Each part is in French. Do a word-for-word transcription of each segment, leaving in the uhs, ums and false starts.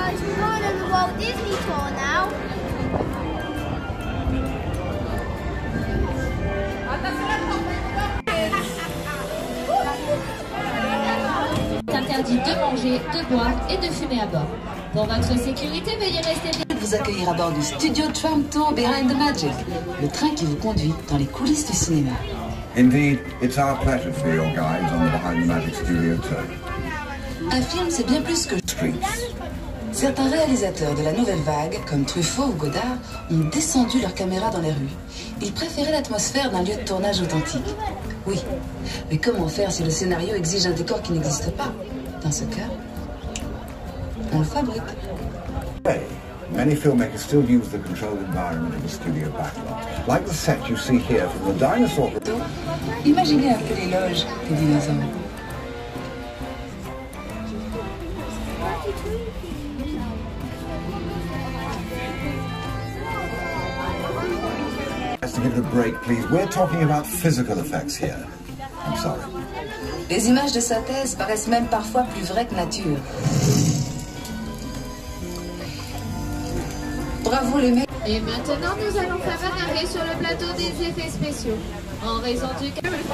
guys, we're going on the Walt Disney tour now. C'est interdit de manger, de boire et de fumer à bord. Pour votre sécurité, veuillez rester... Vous accueillir à bord du Studio Tram Tour Behind the Magic, le train qui vous conduit dans les coulisses du cinéma. Indeed, it's our pleasure to be your guides on the Behind the Magic Studio Tour. Un film, c'est bien plus que Streets. Certains réalisateurs de la nouvelle vague, comme Truffaut ou Godard, ont descendu leur caméra dans les rues. Ils préféraient l'atmosphère d'un lieu de tournage authentique. Oui, mais comment faire si le scénario exige un décor qui n'existe pas? Dans ce cas, on le fabrique. Today, many filmmakers still use the controlled environment of the studio backlot, like the set you see here from the dinosaur. Imaginez un peu les loges des dinosaures. To give it a break, please. We're talking about physical effects here. I'm sorry. Les images de synthèse paraissent même parfois plus vraies que nature. Bravo les mecs. Et maintenant, nous allons faire un arrêt sur le plateau des effets spéciaux. En raison du...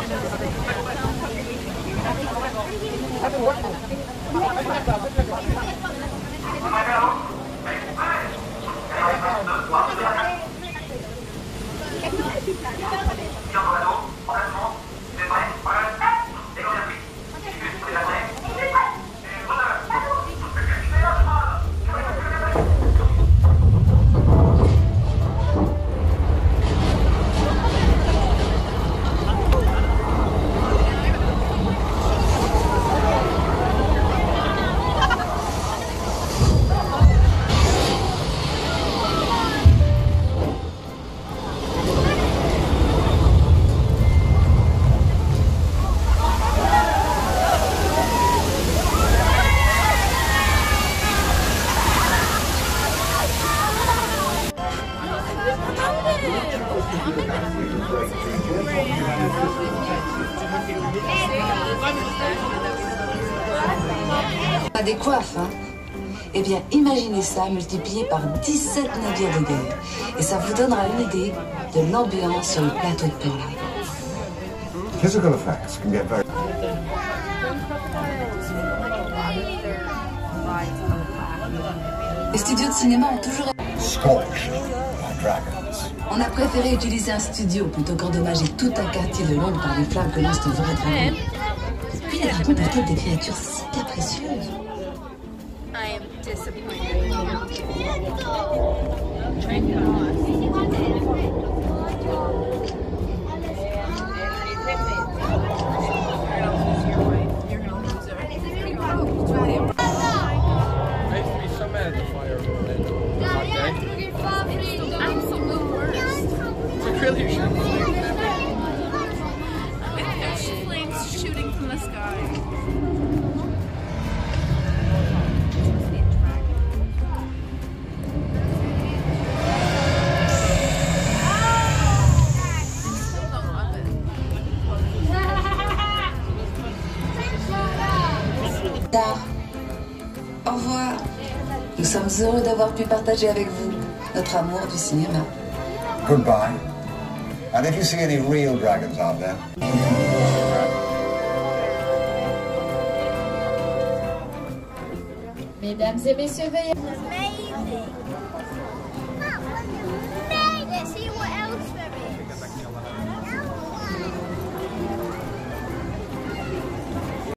Pas des coiffes, hein? Eh bien, imaginez ça multiplié par dix-sept navires de guerre. Et ça vous donnera une idée de l'ambiance sur le plateau de Pearl Harbor. Physical effects can get very... Les studios de cinéma ont toujours... Scorched by dragons. On a préféré utiliser un studio plutôt qu'endommager tout un quartier de Londres par les flammes que lancent de vrais dragons. Puis les dragons peuvent être des créatures si capricieuses. I am disappointed. Really should. There's flames shooting from the sky. Au revoir. Nous sommes heureux d'avoir pu partager avec vous notre amour du cinéma. Goodbye. And if you see any real dragons out there... Mesdames et messieurs, veuillez... Amazing.